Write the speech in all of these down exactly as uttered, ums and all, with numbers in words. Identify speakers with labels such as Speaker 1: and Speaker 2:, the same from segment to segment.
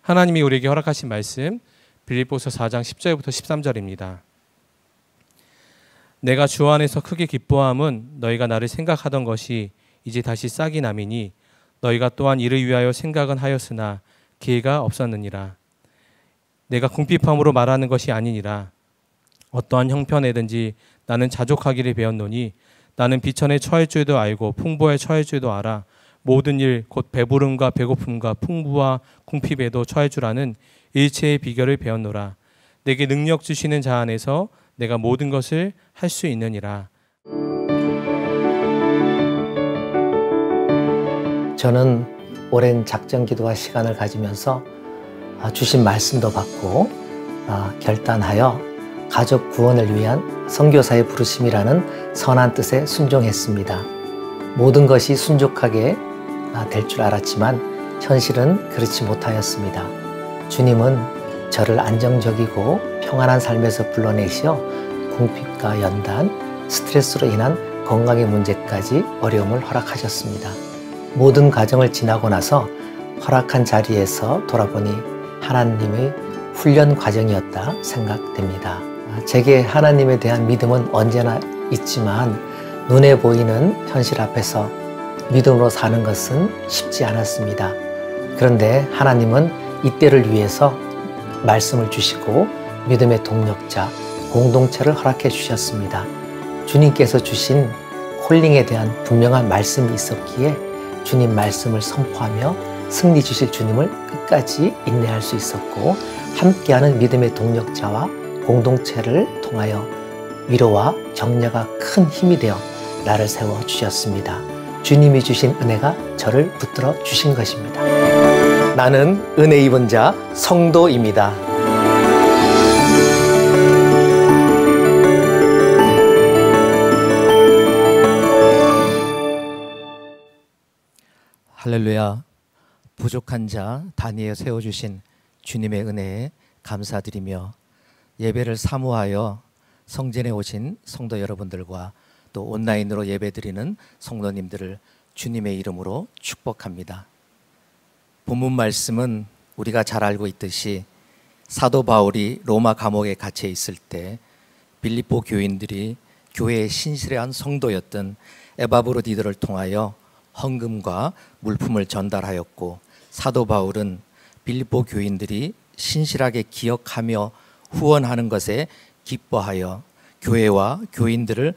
Speaker 1: 하나님이 우리에게 허락하신 말씀 빌립보서 사 장 십 절부터 십삼 절입니다. 내가 주 안에서 크게 기뻐함은 너희가 나를 생각하던 것이 이제 다시 싹이 남이니 너희가 또한 이를 위하여 생각은 하였으나 기회가 없었느니라. 내가 궁핍함으로 말하는 것이 아니니라. 어떠한 형편에든지 나는 자족하기를 배웠노니 나는 비천에 처할 줄도 알고 풍부에 처할 줄도 알아. 모든 일 곧 배부름과 배고픔과 풍부와 궁핍에도 처할 줄 아는 일체의 비결을 배웠노라. 내게 능력 주시는 자 안에서 내가 모든 것을 할 수 있느니라.
Speaker 2: 저는 오랜 작전 기도와 시간을 가지면서 주신 말씀도 받고 결단하여 가족 구원을 위한 선교사의 부르심이라는 선한 뜻에 순종했습니다. 모든 것이 순족하게 될 줄 알았지만 현실은 그렇지 못하였습니다. 주님은 저를 안정적이고 평안한 삶에서 불러내시어 궁핍과 연단, 스트레스로 인한 건강의 문제까지 어려움을 허락하셨습니다. 모든 과정을 지나고 나서 허락한 자리에서 돌아보니 하나님의 훈련 과정이었다 생각됩니다. 제게 하나님에 대한 믿음은 언제나 있지만 눈에 보이는 현실 앞에서 믿음으로 사는 것은 쉽지 않았습니다. 그런데 하나님은 이때를 위해서 말씀을 주시고 믿음의 동력자, 공동체를 허락해 주셨습니다. 주님께서 주신 콜링에 대한 분명한 말씀이 있었기에 주님 말씀을 선포하며 승리 주실 주님을 끝까지 인내할 수 있었고, 함께하는 믿음의 동력자와 공동체를 통하여 위로와 격려가 큰 힘이 되어 나를 세워주셨습니다. 주님이 주신 은혜가 저를 붙들어 주신 것입니다. 나는 은혜 입은 자 성도입니다.
Speaker 3: 할렐루야. 부족한 자 다니엘 세워주신 주님의 은혜에 감사드리며 예배를 사모하여 성전에 오신 성도 여러분들과 또 온라인으로 예배드리는 성도님들을 주님의 이름으로 축복합니다. 본문 말씀은 우리가 잘 알고 있듯이 사도 바울이 로마 감옥에 갇혀 있을 때 빌립보 교인들이 교회의 신실한 성도였던 에바브로디도를 통하여 헌금과 물품을 전달하였고, 사도 바울은 빌립보 교인들이 신실하게 기억하며 후원하는 것에 기뻐하여 교회와 교인들을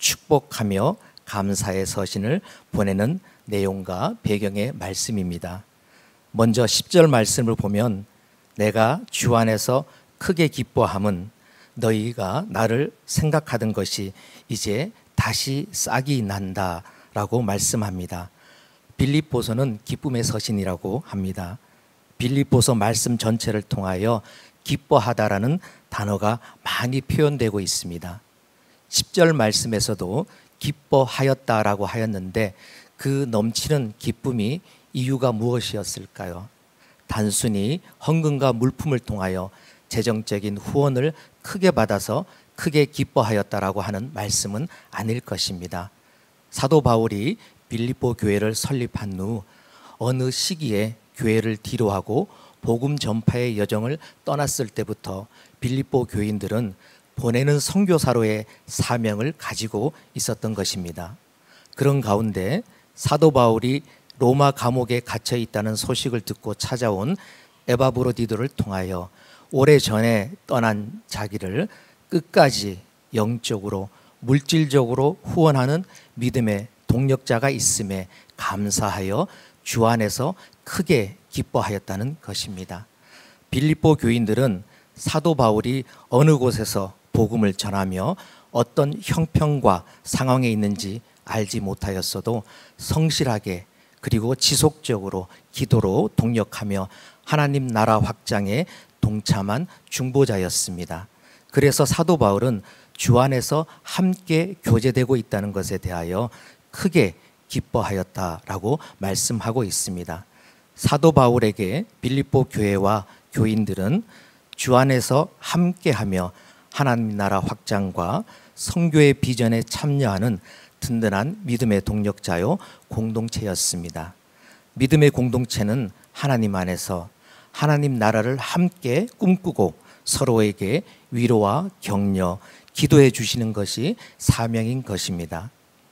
Speaker 3: 축복하며 감사의 서신을 보내는 내용과 배경의 말씀입니다. 먼저 십 절 말씀을 보면 내가 주 안에서 크게 기뻐함은 너희가 나를 생각하던 것이 이제 다시 싹이 난다 라고 말씀합니다. 빌립보서는 기쁨의 서신이라고 합니다. 빌립보서 말씀 전체를 통하여 기뻐하다라는 단어가 많이 표현되고 있습니다. 십 절 말씀에서도 기뻐하였다라고 하였는데 그 넘치는 기쁨이 이유가 무엇이었을까요? 단순히 헌금과 물품을 통하여 재정적인 후원을 크게 받아서 크게 기뻐하였다라고 하는 말씀은 아닐 것입니다. 사도 바울이 빌립보 교회를 설립한 후 어느 시기에 교회를 뒤로하고 복음 전파의 여정을 떠났을 때부터 빌립보 교인들은 보내는 선교사로의 사명을 가지고 있었던 것입니다. 그런 가운데 사도 바울이 로마 감옥에 갇혀 있다는 소식을 듣고 찾아온 에바브로디도를 통하여 오래전에 떠난 자기를 끝까지 영적으로 물질적으로 후원하는 믿음의 동력자가 있음에 감사하여 주 안에서 크게 기뻐하였다는 것입니다. 빌립보 교인들은 사도 바울이 어느 곳에서 복음을 전하며 어떤 형편과 상황에 있는지 알지 못하였어도 성실하게 그리고 지속적으로 기도로 동력하며 하나님 나라 확장에 동참한 중보자였습니다. 그래서 사도 바울은 주 안에서 함께 교제되고 있다는 것에 대하여 크게 기뻐하였다라고 말씀하고 있습니다. 사도 바울에게 빌립보 교회와 교인들은 주 안에서 함께하며 하나님 나라 확장과 선교의 비전에 참여하는 든든한 믿음의 동력자요 공동체였습니다. 믿음의 공동체는 하나님 안에서 하나님 나라를 함께 꿈꾸고 서로에게 위로와 격려, 기도해 주시는 것이 사명인 것입니다.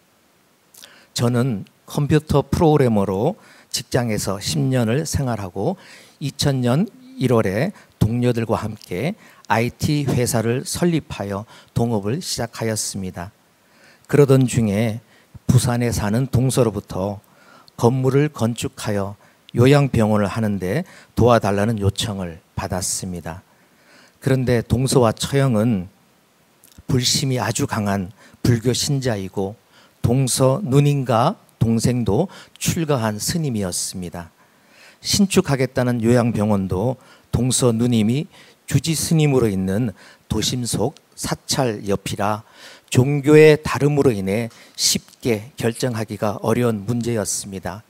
Speaker 3: 저는 컴퓨터 프로그래머로 직장에서 십 년을 생활하고 이천 년 일월에 동료들과 함께 아이티 회사를 설립하여 동업을 시작하였습니다. 그러던 중에 부산에 사는 동서로부터 건물을 건축하여 요양병원을 하는데 도와달라는 요청을 받았습니다. 그런데 동서와 처형은 불심이 아주 강한 불교 신자이고 동서 누님과 동생도 출가한 스님이었습니다. 신축하겠다는 요양병원도 동서 누님이 주지 스님으로 있는 도심 속 사찰 옆이라 종교의 다름으로 인해 쉽게 결정하기가 어려운 문제였습니다.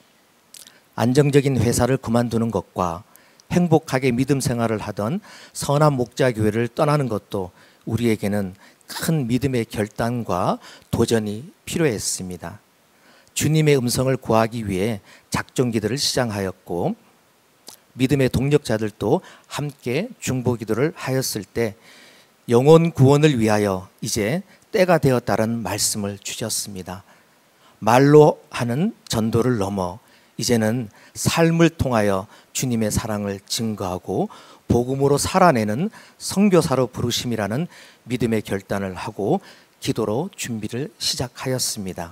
Speaker 3: 안정적인 회사를 그만두는 것과 행복하게 믿음 생활을 하던 선한 목자교회를 떠나는 것도 우리에게는 큰 믿음의 결단과 도전이 필요했습니다. 주님의 음성을 구하기 위해 작정기도를 시작하였고 믿음의 동력자들도 함께 중보기도를 하였을 때 영혼 구원을 위하여 이제 때가 되었다는 말씀을 주셨습니다. 말로 하는 전도를 넘어 이제는 삶을 통하여 주님의 사랑을 증거하고 복음으로 살아내는 선교사로 부르심이라는 믿음의 결단을 하고 기도로 준비를 시작하였습니다.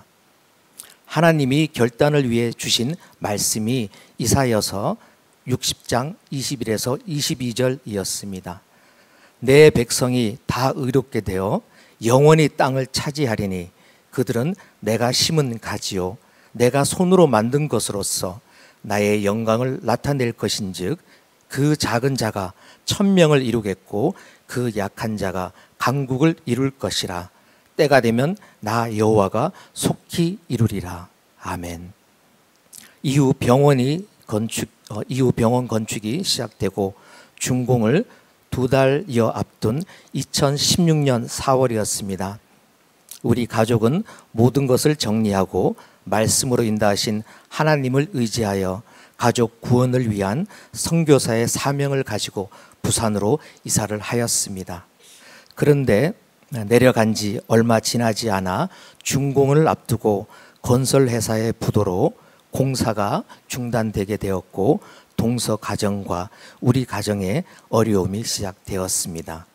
Speaker 3: 하나님이 결단을 위해 주신 말씀이 이사야서 육십 장 이십일에서 이십이 절이었습니다. 내 백성이 다 의롭게 되어 영원히 땅을 차지하리니 그들은 내가 심은 가지요 내가 손으로 만든 것으로서 나의 영광을 나타낼 것인즉 그 작은 자가 천명을 이루겠고 그 약한 자가 강국을 이룰 것이라. 때가 되면 나 여호와가 속히 이루리라. 아멘. 이후 병원이 건축 어, 이후 병원 건축이 시작되고 준공을 두 달여 앞둔 이천십육 년 사월이었습니다. 우리 가족은 모든 것을 정리하고 말씀으로 인도하신 하나님을 의지하여 가족 구원을 위한 선교사의 사명을 가지고 부산으로 이사를 하였습니다. 그런데 내려간 지 얼마 지나지 않아 준공을 앞두고 건설회사의 부도로 공사가 중단되게 되었고 동서 가정과 우리 가정에 어려움이 시작되었습니다.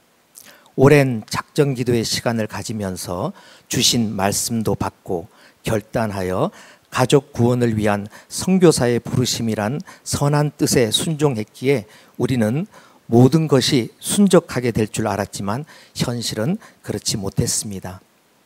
Speaker 3: 오랜 작정 기도의 시간을 가지면서 주신 말씀도 받고 결단하여 가족 구원을 위한 선교사의 부르심이란 선한 뜻에 순종했기에 우리는 모든 것이 순적하게 될 줄 알았지만 현실은 그렇지 못했습니다.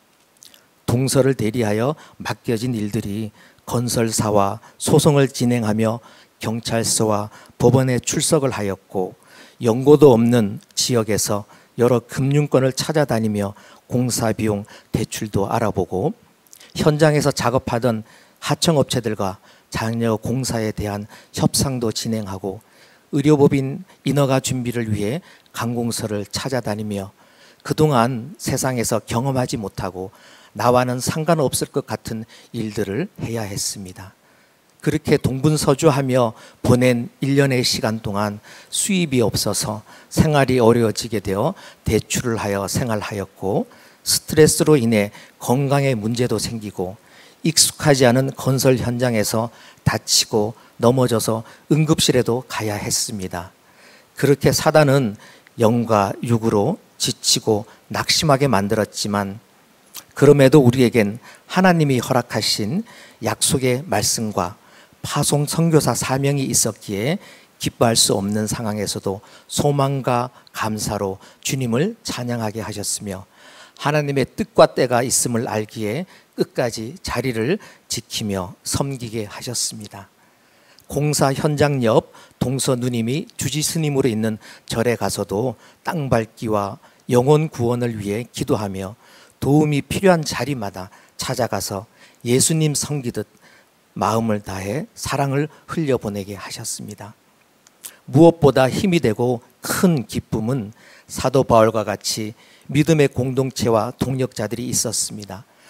Speaker 3: 동서를 대리하여 맡겨진 일들이 건설사와 소송을 진행하며 경찰서와 법원에 출석을 하였고 연고도 없는 지역에서 여러 금융권을 찾아다니며 공사비용 대출도 알아보고 현장에서 작업하던 하청업체들과 장려 공사에 대한 협상도 진행하고 의료법인 인허가 준비를 위해 관공서를 찾아다니며 그동안 세상에서 경험하지 못하고 나와는 상관없을 것 같은 일들을 해야 했습니다. 그렇게 동분서주하며 보낸 일 년의 시간 동안 수입이 없어서 생활이 어려워지게 되어 대출을 하여 생활하였고 스트레스로 인해 건강에 문제도 생기고 익숙하지 않은 건설 현장에서 다치고 넘어져서 응급실에도 가야 했습니다. 그렇게 사단은 영과 육으로 지치고 낙심하게 만들었지만 그럼에도 우리에겐 하나님이 허락하신 약속의 말씀과 파송 선교사 사명이 있었기에 기뻐할 수 없는 상황에서도 소망과 감사로 주님을 찬양하게 하셨으며 하나님의 뜻과 때가 있음을 알기에 끝까지 자리를 지키며 섬기게 하셨습니다. 공사 현장 옆 동서 누님이 주지 스님으로 있는 절에 가서도 땅 밟기와 영혼 구원을 위해 기도하며 도움이 필요한 자리마다 찾아가서 예수님 섬기듯 마음을 다해 사랑을 흘려보내게 하셨습니다. 무엇보다 힘이 되고 큰 기쁨은 사도 바울과 같이 믿음의 공동체와 동력자들이 있었습니다.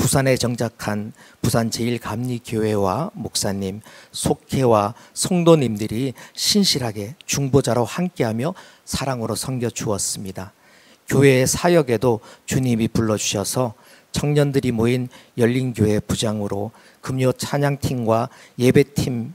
Speaker 3: 부산에 정착한 부산제일감리교회와 목사님, 속회와 성도님들이 신실하게 중보자로 함께하며 사랑으로 섬겨 주었습니다. 교회의 사역에도 주님이 불러주셔서 청년들이 모인 열린교회 부장으로 금요 찬양팀과 예배팀을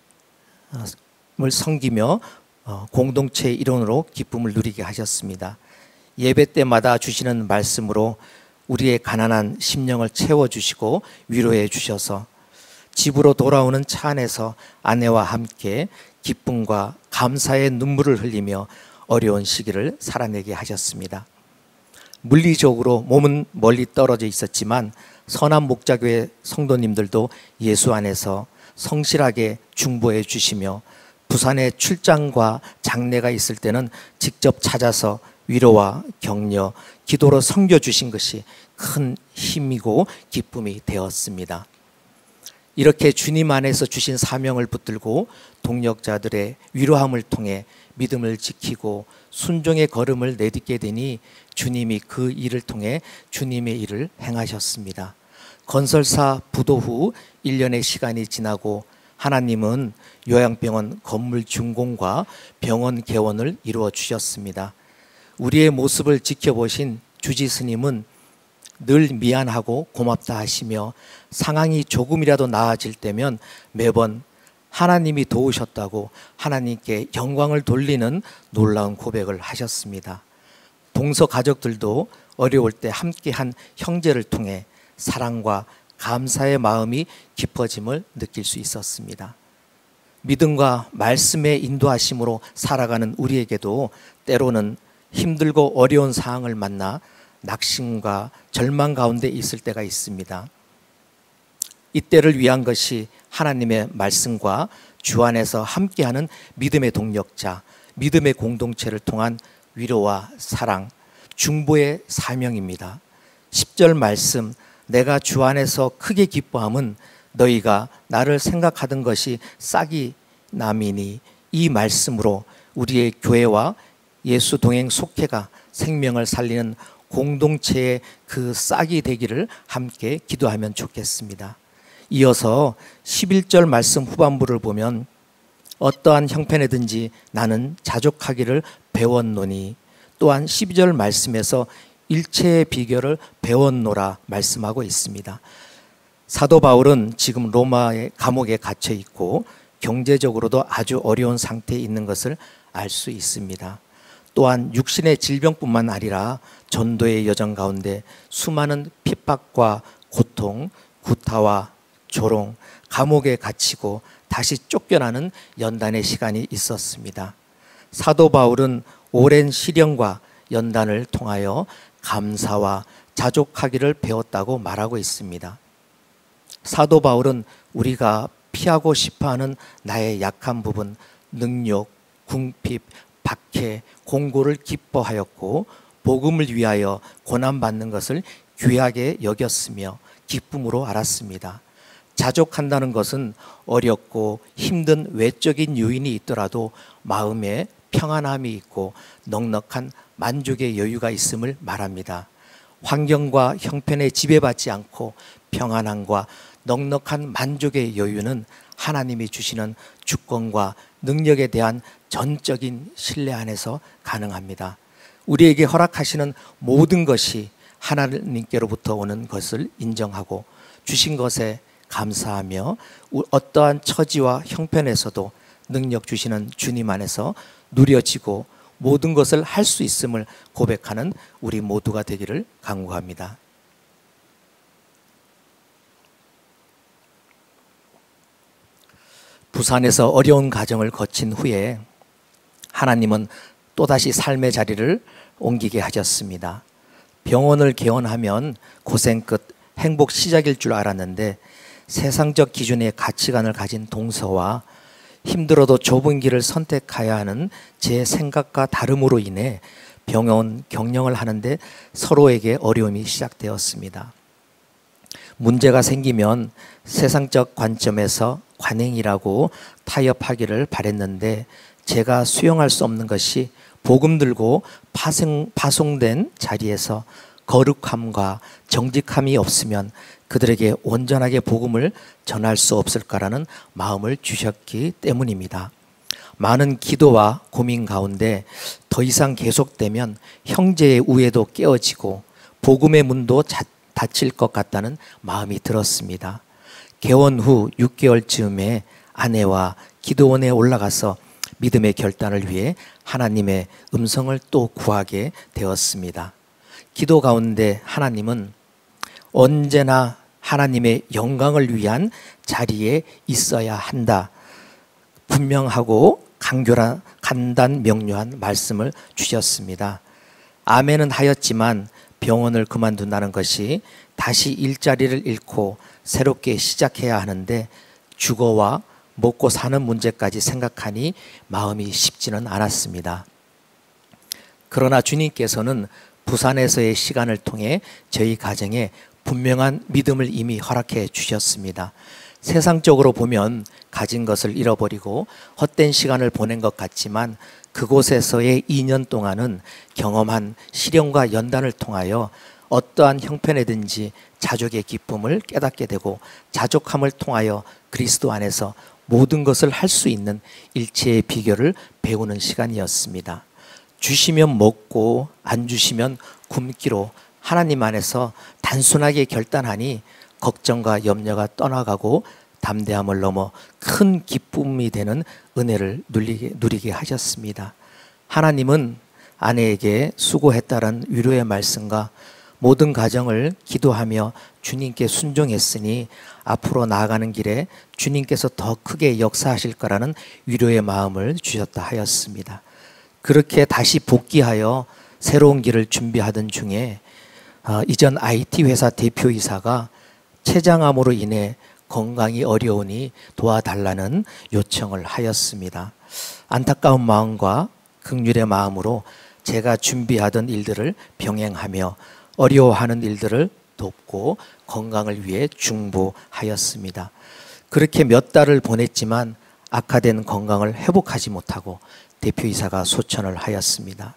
Speaker 3: 섬기며 공동체의 일원으로 기쁨을 누리게 하셨습니다. 예배 때마다 주시는 말씀으로 우리의 가난한 심령을 채워주시고 위로해 주셔서 집으로 돌아오는 차 안에서 아내와 함께 기쁨과 감사의 눈물을 흘리며 어려운 시기를 살아내게 하셨습니다. 물리적으로 몸은 멀리 떨어져 있었지만 선한 목자교회 성도님들도 예수 안에서 성실하게 중보해 주시며 부산에 출장과 장례가 있을 때는 직접 찾아서 위로와 격려, 기도로 섬겨주신 것이 큰 힘이고 기쁨이 되었습니다. 이렇게 주님 안에서 주신 사명을 붙들고 동역자들의 위로함을 통해 믿음을 지키고 순종의 걸음을 내딛게 되니 주님이 그 일을 통해 주님의 일을 행하셨습니다. 건설사 부도 후 일 년의 시간이 지나고 하나님은 요양병원 건물 준공과 병원 개원을 이루어 주셨습니다. 우리의 모습을 지켜보신 주지 스님은 늘 미안하고 고맙다 하시며 상황이 조금이라도 나아질 때면 매번 하나님이 도우셨다고 하나님께 영광을 돌리는 놀라운 고백을 하셨습니다. 동서 가족들도 어려울 때 함께한 형제를 통해 사랑과 감사의 마음이 깊어짐을 느낄 수 있었습니다. 믿음과 말씀의 인도하심으로 살아가는 우리에게도 때로는 힘들고 어려운 상황을 만나 낙심과 절망 가운데 있을 때가 있습니다. 이때를 위한 것이 하나님의 말씀과 주 안에서 함께하는 믿음의 동력자, 믿음의 공동체를 통한 위로와 사랑, 중보의 사명입니다. 십 절 말씀, 내가 주 안에서 크게 기뻐함은 너희가 나를 생각하던 것이 싹이 남이니, 이 말씀으로 우리의 교회와 예수 동행 속회가 생명을 살리는 공동체의 그 싹이 되기를 함께 기도하면 좋겠습니다. 이어서 십일 절 말씀 후반부를 보면 어떠한 형편에든지 나는 자족하기를 배웠노니, 또한 십이 절 말씀에서 일체의 비결을 배웠노라 말씀하고 있습니다. 사도 바울은 지금 로마의 감옥에 갇혀 있고 경제적으로도 아주 어려운 상태에 있는 것을 알 수 있습니다. 또한 육신의 질병뿐만 아니라 전도의 여정 가운데 수많은 핍박과 고통, 구타와 조롱, 감옥에 갇히고 다시 쫓겨나는 연단의 시간이 있었습니다. 사도 바울은 오랜 시련과 연단을 통하여 감사와 자족하기를 배웠다고 말하고 있습니다. 사도 바울은 우리가 피하고 싶어하는 나의 약한 부분, 능욕, 궁핍, 박해, 공고를 기뻐하였고 복음을 위하여 고난받는 것을 귀하게 여겼으며 기쁨으로 알았습니다. 자족한다는 것은 어렵고 힘든 외적인 요인이 있더라도 마음에 평안함이 있고 넉넉한 만족의 여유가 있음을 말합니다. 환경과 형편에 지배받지 않고 평안함과 넉넉한 만족의 여유는 하나님이 주시는 주권과 능력에 대한 전적인 신뢰 안에서 가능합니다. 우리에게 허락하시는 모든 것이 하나님께로부터 오는 것을 인정하고 주신 것에 감사하며 어떠한 처지와 형편에서도 능력 주시는 주님 안에서 누려지고 모든 것을 할 수 있음을 고백하는 우리 모두가 되기를 간구합니다. 부산에서 어려운 과정을 거친 후에 하나님은 또다시 삶의 자리를 옮기게 하셨습니다. 병원을 개원하면 고생 끝 행복 시작일 줄 알았는데 세상적 기준의 가치관을 가진 동서와 힘들어도 좁은 길을 선택해야 하는 제 생각과 다름으로 인해 병원 경영을 하는데 서로에게 어려움이 시작되었습니다. 문제가 생기면 세상적 관점에서 관행이라고 타협하기를 바랬는데 제가 수용할 수 없는 것이 복음 들고 파송, 파송된 자리에서 거룩함과 정직함이 없으면 그들에게 온전하게 복음을 전할 수 없을까라는 마음을 주셨기 때문입니다. 많은 기도와 고민 가운데 더 이상 계속되면 형제의 우애도 깨어지고 복음의 문도 닫힐 것 같다는 마음이 들었습니다. 개원 후 육 개월쯤에 아내와 기도원에 올라가서 믿음의 결단을 위해 하나님의 음성을 또 구하게 되었습니다. 기도 가운데 하나님은 언제나 하나님의 영광을 위한 자리에 있어야 한다. 분명하고 간결한 간단 명료한 말씀을 주셨습니다. 아멘은 하였지만 병원을 그만둔다는 것이 다시 일자리를 잃고 새롭게 시작해야 하는데 주거와 먹고 사는 문제까지 생각하니 마음이 쉽지는 않았습니다. 그러나 주님께서는 부산에서의 시간을 통해 저희 가정에 분명한 믿음을 이미 허락해 주셨습니다. 세상적으로 보면 가진 것을 잃어버리고 헛된 시간을 보낸 것 같지만 그곳에서의 이 년 동안은 경험한 시련과 연단을 통하여 어떠한 형편에든지 자족의 기쁨을 깨닫게 되고 자족함을 통하여 그리스도 안에서 모든 것을 할 수 있는 일체의 비결을 배우는 시간이었습니다. 주시면 먹고 안 주시면 굶기로 하나님 안에서 단순하게 결단하니 걱정과 염려가 떠나가고 담대함을 넘어 큰 기쁨이 되는 은혜를 누리게, 누리게 하셨습니다. 하나님은 아내에게 수고했다는 위로의 말씀과 모든 가정을 기도하며 주님께 순종했으니 앞으로 나아가는 길에 주님께서 더 크게 역사하실 거라는 위로의 마음을 주셨다 하였습니다. 그렇게 다시 복귀하여 새로운 길을 준비하던 중에 어, 이전 아이티 회사 대표이사가 췌장암으로 인해 건강이 어려우니 도와달라는 요청을 하였습니다. 안타까운 마음과 긍휼의 마음으로 제가 준비하던 일들을 병행하며 어려워하는 일들을 돕고 건강을 위해 중보하였습니다. 그렇게 몇 달을 보냈지만 악화된 건강을 회복하지 못하고 대표이사가 소천을 하였습니다.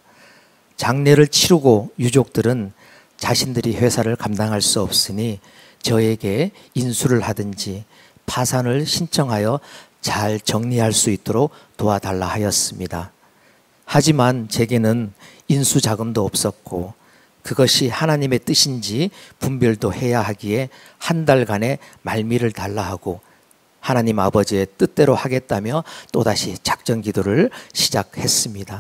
Speaker 3: 장례를 치르고 유족들은 자신들이 회사를 감당할 수 없으니 저에게 인수를 하든지 파산을 신청하여 잘 정리할 수 있도록 도와달라 하였습니다. 하지만 제게는 인수 자금도 없었고 그것이 하나님의 뜻인지 분별도 해야 하기에 한 달간의 말미를 달라 하고 하나님 아버지의 뜻대로 하겠다며 또다시 작전 기도를 시작했습니다.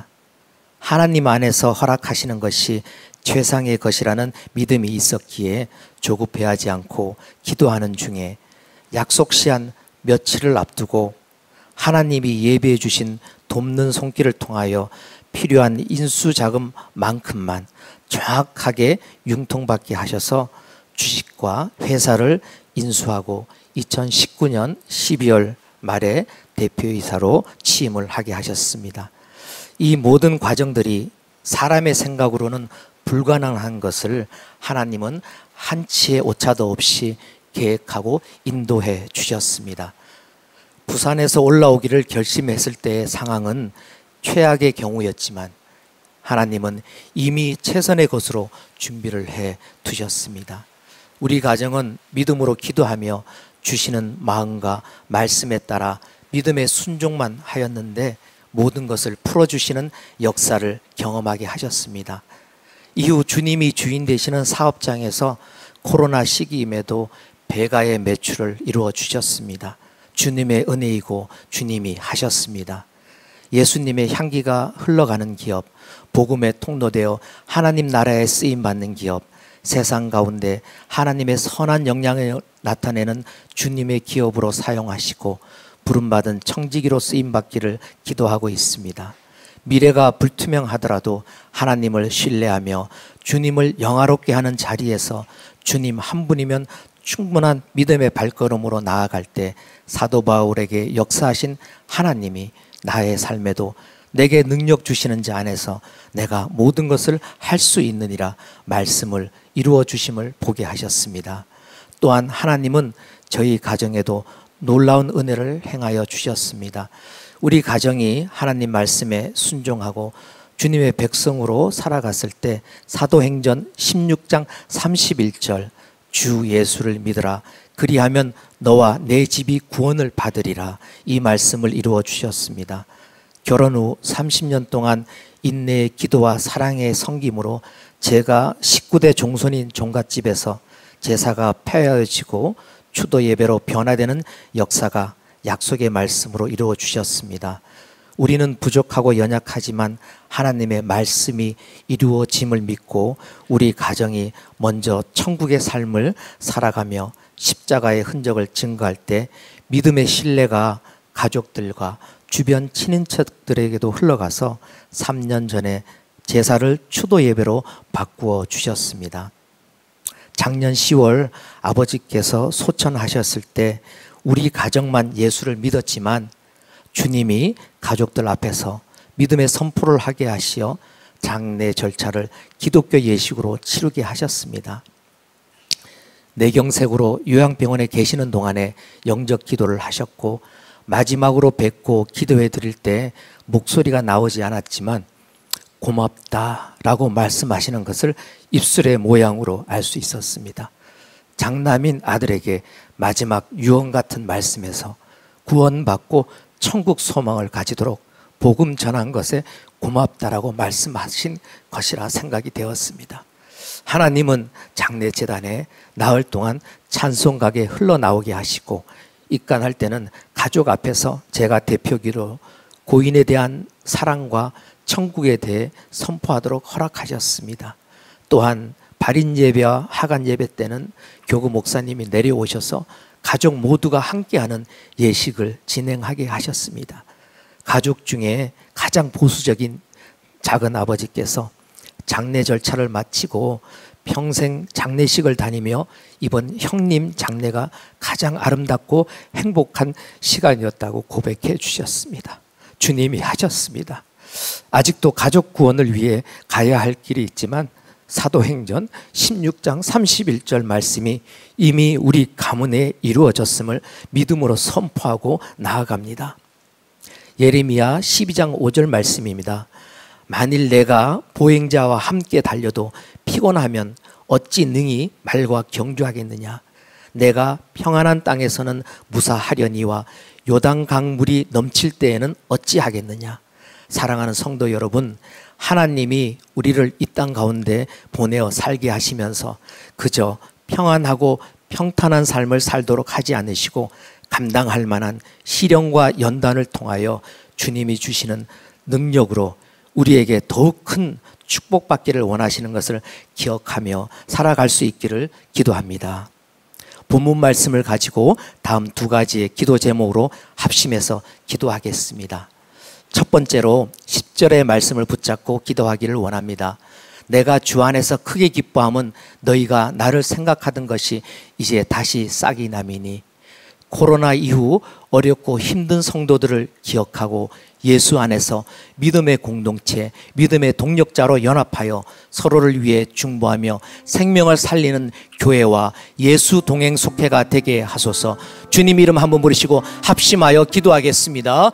Speaker 3: 하나님 안에서 허락하시는 것이 최상의 것이라는 믿음이 있었기에 조급해하지 않고 기도하는 중에 약속 시한 며칠을 앞두고 하나님이 예비해 주신 돕는 손길을 통하여 필요한 인수 자금만큼만 정확하게 융통받게 하셔서 주식과 회사를 인수하고 이천십구 년 십이월 말에 대표이사로 취임을 하게 하셨습니다. 이 모든 과정들이 사람의 생각으로는 불가능한 것을 하나님은 한치의 오차도 없이 계획하고 인도해 주셨습니다. 부산에서 올라오기를 결심했을 때의 상황은 최악의 경우였지만 하나님은 이미 최선의 것으로 준비를 해 두셨습니다. 우리 가정은 믿음으로 기도하며 주시는 마음과 말씀에 따라 믿음의 순종만 하였는데 모든 것을 풀어주시는 역사를 경험하게 하셨습니다. 이후 주님이 주인 되시는 사업장에서 코로나 시기임에도 배가의 매출을 이루어 주셨습니다. 주님의 은혜이고 주님이 하셨습니다. 예수님의 향기가 흘러가는 기업, 복음의 통로되어 하나님 나라에 쓰임받는 기업, 세상 가운데 하나님의 선한 영향을 나타내는 주님의 기업으로 사용하시고 부름받은 청지기로 쓰임받기를 기도하고 있습니다. 미래가 불투명하더라도 하나님을 신뢰하며 주님을 영화롭게 하는 자리에서 주님 한 분이면 충분한 믿음의 발걸음으로 나아갈 때 사도 바울에게 역사하신 하나님이 나의 삶에도 내게 능력 주시는 자 안에서 내가 모든 것을 할 수 있느니라 말씀을 이루어 주심을 보게 하셨습니다. 또한 하나님은 저희 가정에도 놀라운 은혜를 행하여 주셨습니다. 우리 가정이 하나님 말씀에 순종하고 주님의 백성으로 살아갔을 때 사도행전 십육 장 삼십일 절 주 예수를 믿으라 그리하면 너와 내 집이 구원을 받으리라 이 말씀을 이루어 주셨습니다. 결혼 후 삼십 년 동안 인내의 기도와 사랑의 섬김으로 제가 십구 대 종손인 종갓집에서 제사가 폐하여지고 추도 예배로 변화되는 역사가 약속의 말씀으로 이루어 주셨습니다. 우리는 부족하고 연약하지만 하나님의 말씀이 이루어짐을 믿고 우리 가정이 먼저 천국의 삶을 살아가며 십자가의 흔적을 증거할 때 믿음의 신뢰가 가족들과 주변 친인척들에게도 흘러가서 삼 년 전에 제사를 추도 예배로 바꾸어 주셨습니다. 작년 시월 아버지께서 소천하셨을 때 우리 가정만 예수를 믿었지만 주님이 가족들 앞에서 믿음의 선포를 하게 하시어 장례 절차를 기독교 예식으로 치르게 하셨습니다. 뇌경색으로 요양병원에 계시는 동안에 영적 기도를 하셨고 마지막으로 뵙고 기도해 드릴 때 목소리가 나오지 않았지만 고맙다라고 말씀하시는 것을 입술의 모양으로 알 수 있었습니다. 장남인 아들에게 마지막 유언 같은 말씀에서 구원받고 천국 소망을 가지도록 복음 전한 것에 고맙다라고 말씀하신 것이라 생각이 되었습니다. 하나님은 장례 제단에 나흘 동안 찬송가게 흘러나오게 하시고 입간할 때는 가족 앞에서 제가 대표기로 고인에 대한 사랑과 천국에 대해 선포하도록 허락하셨습니다. 또한 발인 예배와 하간 예배 때는 교구 목사님이 내려오셔서 가족 모두가 함께하는 예식을 진행하게 하셨습니다. 가족 중에 가장 보수적인 작은 아버지께서 장례 절차를 마치고 평생 장례식을 다니며 이번 형님 장례가 가장 아름답고 행복한 시간이었다고 고백해 주셨습니다. 주님이 하셨습니다. 아직도 가족 구원을 위해 가야 할 길이 있지만 사도행전 십육 장 삼십일 절 말씀이 이미 우리 가문에 이루어졌음을 믿음으로 선포하고 나아갑니다. 예레미야 십이 장 오 절 말씀입니다. 만일 내가 보행자와 함께 달려도 피곤하면 어찌 능히 말과 경주하겠느냐. 내가 평안한 땅에서는 무사하려니와 요단 강물이 넘칠 때에는 어찌하겠느냐. 사랑하는 성도 여러분, 하나님이 우리를 이 땅 가운데 보내어 살게 하시면서 그저 평안하고 평탄한 삶을 살도록 하지 않으시고 감당할 만한 시련과 연단을 통하여 주님이 주시는 능력으로 우리에게 더욱 큰 축복받기를 원하시는 것을 기억하며 살아갈 수 있기를 기도합니다. 본문 말씀을 가지고 다음 두 가지의 기도 제목으로 합심해서 기도하겠습니다. 첫 번째로 십 절의 말씀을 붙잡고 기도하기를 원합니다. 내가 주 안에서 크게 기뻐함은 너희가 나를 생각하던 것이 이제 다시 싹이 나미니. 코로나 이후 어렵고 힘든 성도들을 기억하고 예수 안에서 믿음의 공동체, 믿음의 동력자로 연합하여 서로를 위해 중보하며 생명을 살리는 교회와 예수 동행 속회가 되게 하소서. 주님 이름 한번 부르시고 합심하여 기도하겠습니다.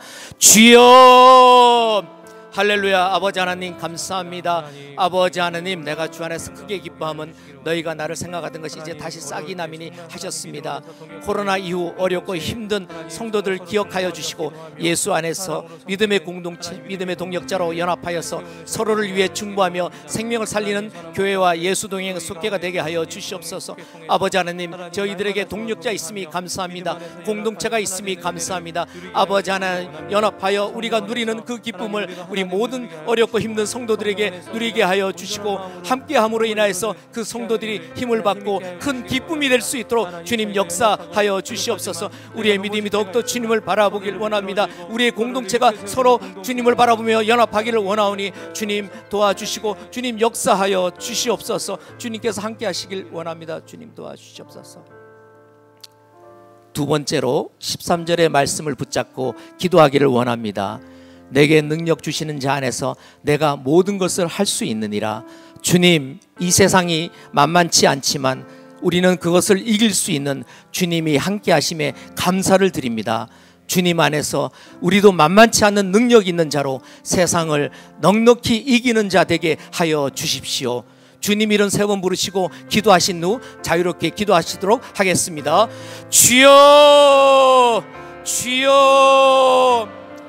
Speaker 3: 주여! 할렐루야. 아버지 하나님 감사합니다. 아버지 하나님, 내가 주 안에서 크게 기뻐함은 너희가 나를 생각하던 것이 이제 다시 싹이 나미니 하셨습니다. 코로나 이후 어렵고 힘든 성도들 기억하여 주시고 예수 안에서 믿음의 공동체, 믿음의 동력자로 연합하여서 서로를 위해 중보하며 생명을 살리는 교회와 예수 동행 속회가 되게 하여 주시옵소서. 아버지 하나님, 저희들에게 동력자 있음이 감사합니다. 공동체가 있음이 감사합니다. 아버지 하나님, 연합하여 우리가 누리는 그 기쁨을 우리 모든 어렵고 힘든 성도들에게 누리게 하여 주시고 함께함으로 인하여서 그 성도들이 힘을 받고 큰 기쁨이 될 수 있도록 주님 역사하여 주시옵소서. 우리의 믿음이 더욱더 주님을 바라보길 원합니다. 우리의 공동체가 서로 주님을 바라보며 연합하기를 원하오니 주님 도와주시고 주님 역사하여 주시옵소서. 주님께서 함께 하시길 원합니다. 주님 도와주시옵소서. 두 번째로 십삼 절의 말씀을 붙잡고 기도하기를 원합니다. 내게 능력 주시는 자 안에서 내가 모든 것을 할 수 있느니라. 주님, 이 세상이 만만치 않지만 우리는 그것을 이길 수 있는 주님이 함께 하심에 감사를 드립니다. 주님 안에서 우리도 만만치 않은 능력 있는 자로 세상을 넉넉히 이기는 자 되게 하여 주십시오. 주님 이름 세 번 부르시고 기도하신 후 자유롭게 기도하시도록 하겠습니다. 주여, 주여,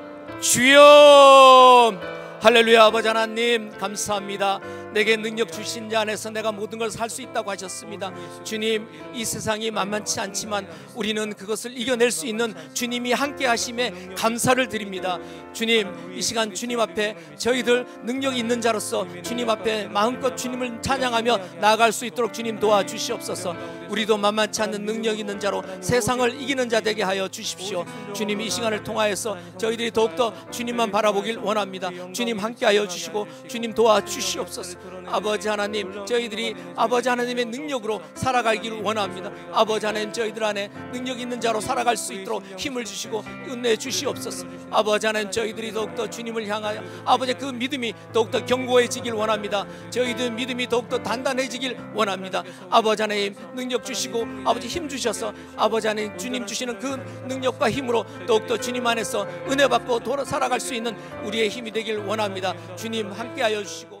Speaker 3: 주여. 할렐루야. 아버지 하나님 감사합니다. 내게 능력 주신 자 안에서 내가 모든 걸 살 수 있다고 하셨습니다. 주님, 이 세상이 만만치 않지만 우리는 그것을 이겨낼 수 있는 주님이 함께 하심에 감사를 드립니다. 주님, 이 시간 주님 앞에 저희들 능력이 있는 자로서 주님 앞에 마음껏 주님을 찬양하며 나아갈 수 있도록 주님 도와주시옵소서. 우리도 만만치 않는 능력 있는 자로 세상을 이기는 자 되게 하여 주십시오. 주님, 이 시간을 통하여서 저희들이 더욱더 주님만 바라보길 원합니다. 주님 함께 하여 주시고 주님 도와주시옵소서. 아버지 하나님, 저희들이 아버지 하나님의 능력으로 살아가기를 원합니다. 아버지 하나님, 저희들 안에 능력 있는 자로 살아갈 수 있도록 힘을 주시고 은혜 주시옵소서. 아버지 하나님, 저희들이 더욱더 주님을 향하여 아버지 그 믿음이 더욱더 견고해지길 원합니다. 저희들 믿음이 더욱더 단단해지길 원합니다. 아버지 하나님, 능력 주시고 아버지 힘 주셔서 아버지 하나님, 주님 주시는 그 능력과 힘으로 더욱더 주님 안에서 은혜 받고 돌아 살아갈 수 있는 우리의 힘이 되길 원합니다. 주님 함께하여 주시고